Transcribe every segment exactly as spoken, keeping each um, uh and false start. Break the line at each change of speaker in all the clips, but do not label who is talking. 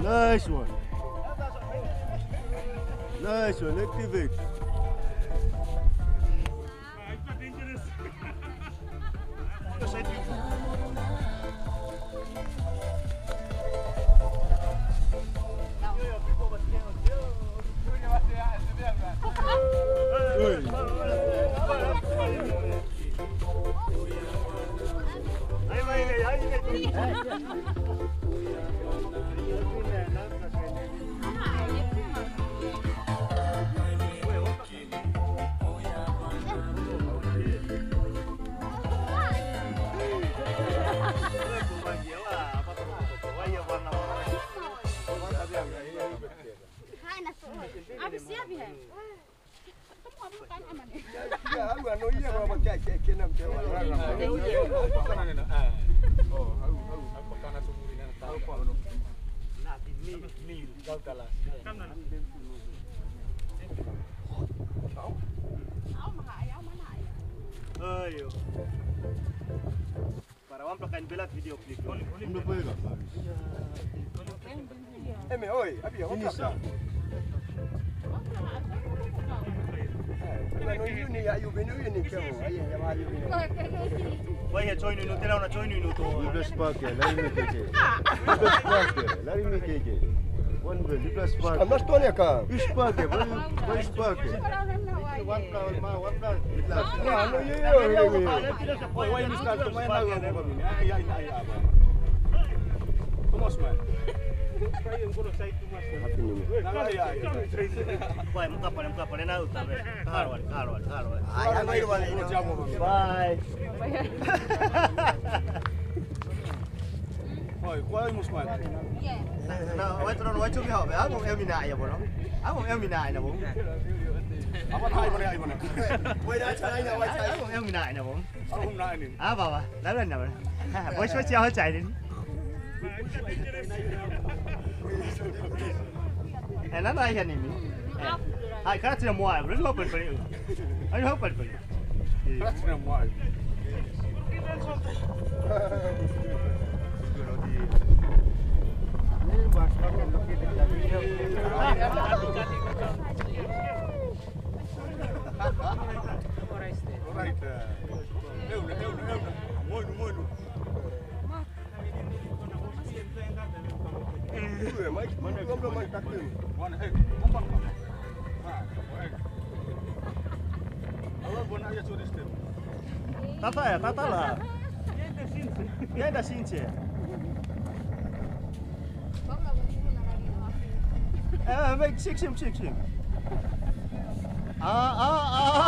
Nice one. Nice one. Activate.
Para vamos a belat video clip.
Não pega.
Eh, mais oi, abia, vamos lá. Não yuni ayu benu yuni kau, ayu yang ayu benu.
Wah, join ini, tera orang join ini tu.
Replace Parker. Lari me keje. Replace Parker. Lari me keje. One way. Replace Parker.
Kamu stone ya kau?
Which Parker? Which Parker? One flower, ma, one flower.
Ya, no yo yo.
Wah, ini sekarang tu main lagu apa ini? Ayah, ayah, ayah. Thomas man. Wah, muka pada muka pada nak utap. Karwan, karwan, karwan.
Ayah mai rumah ini jamu.
Bye. Oi, qual é o musman? Não, vai trocar, vai chover, vai. Ah, vamos eliminar aí, bom. Ah, vamos eliminar aí, bom. Apa hai mana ai mana?
Wei dah cai dah, wei cai.
Ah, vamos eliminar aí, bom.
Ah, hum nak ini.
Ah, bawa. Lalu ni apa? Bos bos siapa cai ni? Eh, nana ayah ni. Hai, kerana tidak muat, belum apa pun. Ayo apa pun.
Kerana tidak muat. Alright. Eu, eu, eu. Muito, muito. Eh, mai mana gomlo mai takut. Mana eh, kompak. Ha, baik. Awak bona ya sudah step.
Tata ya, tata lah. Dia dah since. Eh, baik, sik sim sik sim. Ah, ah, ah.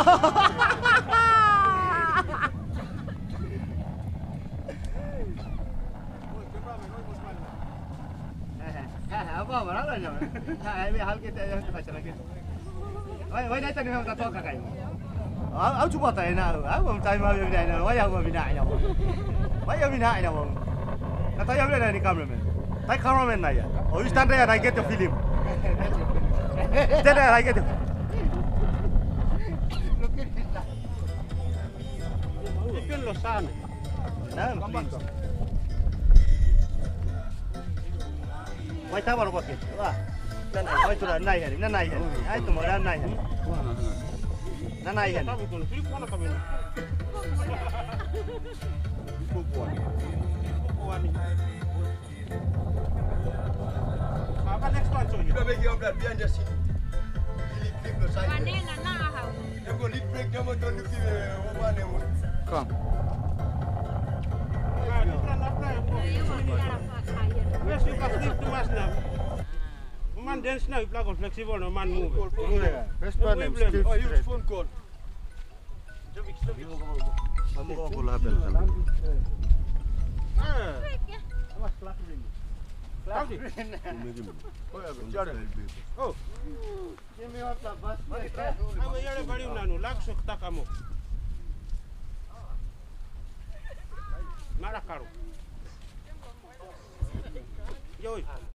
Apa mana lah ni? Hai, ni hal kita yang kita cakap lagi. Wai, wai dah tadi memang tak tahu kakak ini. Ah, aku cuba tanya nak. Aku mau tanya mana bina ini. Wai aku mau bina ini. Wai aku bina ini. Kata yang bina ni cameraman. Tai cameraman naya. Oh, you stand there and I get the film. Stand there and I get the.
Ikan losan.
Nah, please. Wai tahu apa kau? Wah, nanai, wai tu dah nanai hari, nanai hari. Ay tu mana nanai hari. Nanai hari.
Tahu tu, film mana kami? Bukuan. Bukuan ni. Apa next one tu? Kita bagi orang biar dia sini. Lead break lo saya.
Mana nana hau?
Dia go lead break dia mau tu ni orang ni. Kam. Ah, ni kan apa? Yes, you can sleep too much now. Man dance now, you plug on flexible, no man move.
Best part name.
Oh, use phone call.
Kamu kau bola apa nak?
Ah.
Awas kelak ni.
Kelak ni.
Oh, ya, jadi.
Oh.
Ini apa bas?
Kamu yang beri nanu, langsung tak kamu. Marah karu. Yoi.